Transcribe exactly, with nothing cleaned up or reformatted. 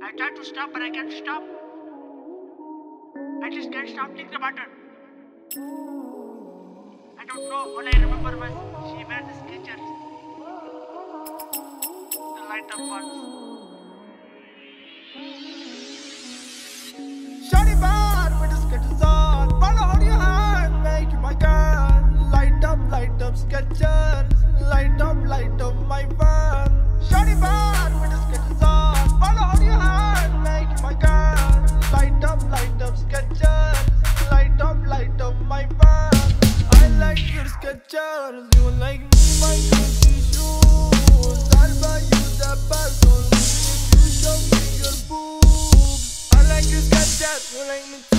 I tried to stop, but I can't stop. I just can't stop thinking about her. I don't know. All I remember was she wear the Skechers. The light up ones. Shawty bad with the Skechers on. Follow on your hand, make you my girl. Light up, light up Skechers. Light up, light up my van. Shawty bad with the Skechers on. Follow on your hand, make you my girl. Light up, light up Skechers. Light up, light up my van. I like your Skechers. You like me, my Gucci shoes. I'll buy you the best only if you show me your boobs. I like your Skechers. You like me too.